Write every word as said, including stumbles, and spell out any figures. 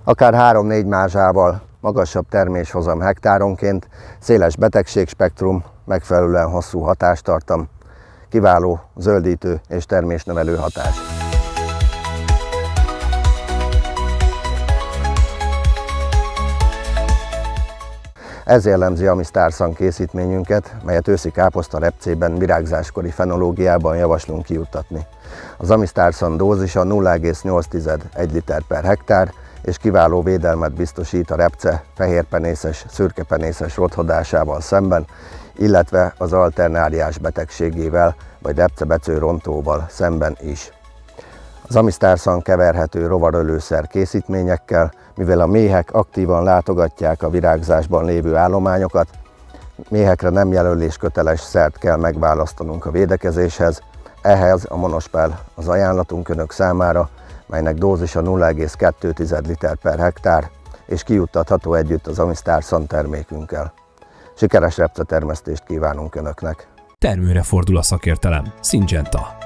Akár három-négy mázsával magasabb terméshozam hektáronként, széles betegségspektrum, megfelelően hosszú hatástartam, kiváló zöldítő és termésnövelő hatás. Ez jellemzi a mi Starsun készítményünket, melyet őszi káposzta repcében virágzáskori fenológiában javaslunk kijuttatni. Az Ami Starsun dózisa nulla egész nyolc egy liter per hektár, és kiváló védelmet biztosít a repce fehérpenészes, szürkepenészes rothadásával szemben, illetve az alternáriás betegségével vagy repcebecő rontóval szemben is. Az Ami Starsun keverhető rovarölőszer készítményekkel, mivel a méhek aktívan látogatják a virágzásban lévő állományokat, méhekre nem jelölésköteles szert kell megválasztanunk a védekezéshez, ehhez a Monospell az ajánlatunk önök számára, melynek dózisa nulla egész kettő liter per hektár, és kijuttatható együtt az Ami Starsun termékünkkel. Sikeres repcetermesztést kívánunk önöknek! Termőre fordul a szakértelem. Syngenta.